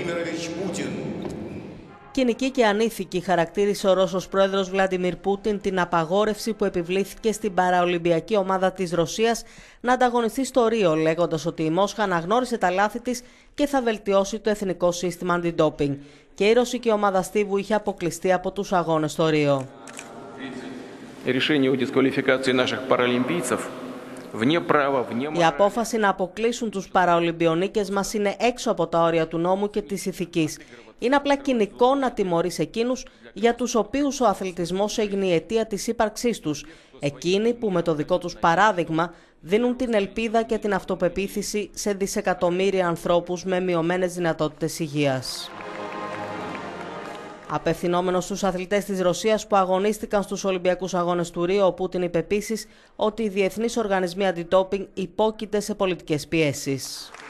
Владимирович Путин. Κοινική και ανήθικη χαρακτήρισε ο Ρώσος πρόεδρος Βλαντιμίρ Πούτιν την απαγόρευση που επιβλήθηκε στην παραολυμπιακή ομάδα της Ρωσίας να ανταγωνιστεί στο Ρίο, λέγοντας ότι η Μόσχα αναγνώρισε τα λάθη της και θα βελτιώσει το εθνικό σύστημα αντιντόπινγκ. Και η ρωσική ομάδα στίβου είχε αποκλειστεί από τους αγώνες στο Ρίο. Η απόφαση να αποκλείσουν τους παραολυμπιονίκες μας είναι έξω από τα όρια του νόμου και της ηθικής. Είναι απλά κοινικό να τιμωρείς εκείνους για τους οποίους ο αθλητισμός έγινε η αιτία της ύπαρξής τους. Εκείνοι που με το δικό τους παράδειγμα δίνουν την ελπίδα και την αυτοπεποίθηση σε δισεκατομμύρια ανθρώπους με μειωμένες δυνατότητες υγείας. Απευθυνόμενος στους αθλητές της Ρωσίας που αγωνίστηκαν στους Ολυμπιακούς Αγώνες του Ρίο, ο Πούτιν είπε επίσης ότι οι διεθνείς οργανισμοί αντιντόπινγκ υπόκειται σε πολιτικές πιέσεις.